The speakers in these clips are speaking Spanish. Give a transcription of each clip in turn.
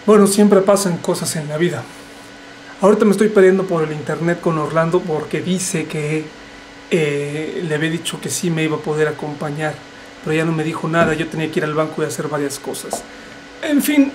Bueno, siempre pasan cosas en la vida. Ahorita me estoy peleando por el internet con Orlando porque dice que le había dicho que sí me iba a poder acompañar, pero ya no me dijo nada. Yo tenía que ir al banco y hacer varias cosas. En fin,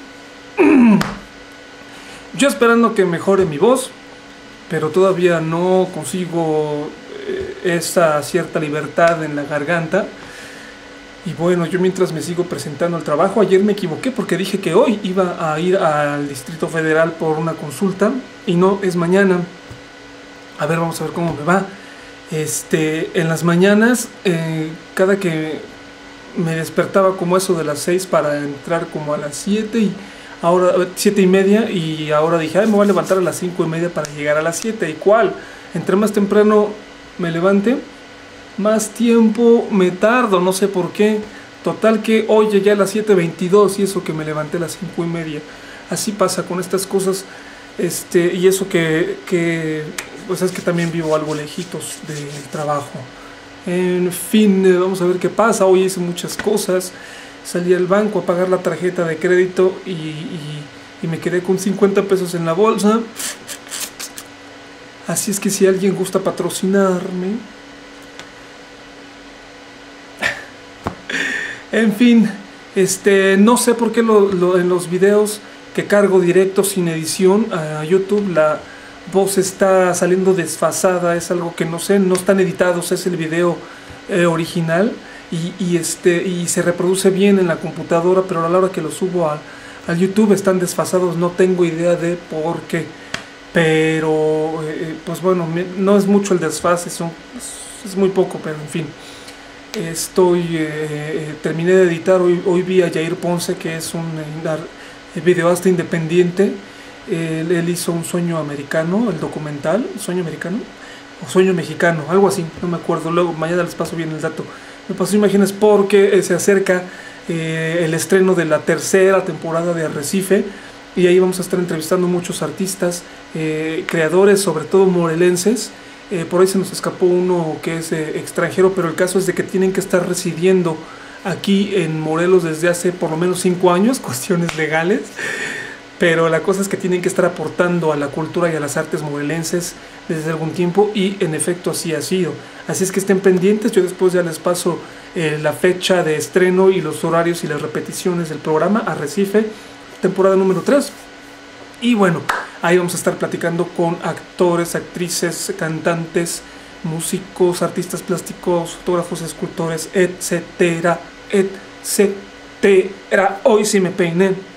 yo esperando que mejore mi voz, pero todavía no consigo esa cierta libertad en la garganta. Y bueno, yo mientras me sigo presentando al trabajo, ayer me equivoqué porque dije que hoy iba a ir al Distrito Federal por una consulta y no, es mañana. A ver, vamos a ver cómo me va. En las mañanas, cada que me despertaba como eso de las 6 para entrar como a las 7 y ahora 7:30, y ahora dije, ay, me voy a levantar a las 5:30 para llegar a las 7. ¿Y cuál? Entre más temprano me levante, más tiempo me tardo, no sé por qué. Total que hoy llegué a las 7:22 y eso que me levanté a las 5:30. Así pasa con estas cosas. Y eso que pues es que también vivo algo lejitos del trabajo. En fin, vamos a ver qué pasa. Hoy hice muchas cosas. Salí al banco a pagar la tarjeta de crédito y me quedé con 50 pesos en la bolsa. Así es que si alguien gusta patrocinarme. En fin, no sé por qué en los videos que cargo directo sin edición a YouTube la voz está saliendo desfasada. Es algo que no sé, no están editados, es el video original y se reproduce bien en la computadora, pero a la hora que lo subo al YouTube están desfasados. No tengo idea de por qué, pero pues bueno, no es mucho el desfase, es muy poco, pero en fin. Terminé de editar, hoy vi a Jair Ponce, que es un videoasta independiente. Él hizo Un Sueño Americano, el documental, ¿Sueño Americano? O Sueño Mexicano, algo así, no me acuerdo, luego mañana les paso bien el dato. Me pasó imágenes porque se acerca el estreno de la tercera temporada de Arrecife, y ahí vamos a estar entrevistando muchos artistas, creadores, sobre todo morelenses. Por ahí se nos escapó uno que es extranjero, pero el caso es de que tienen que estar residiendo aquí en Morelos desde hace por lo menos 5 años, cuestiones legales, pero la cosa es que tienen que estar aportando a la cultura y a las artes morelenses desde algún tiempo, y en efecto así ha sido. Así es que estén pendientes. Yo después ya les paso la fecha de estreno y los horarios y las repeticiones del programa Arrecife, temporada número 3. Y bueno, ahí vamos a estar platicando con actores, actrices, cantantes, músicos, artistas plásticos, fotógrafos, escultores, etcétera, etcétera. Hoy sí me peiné.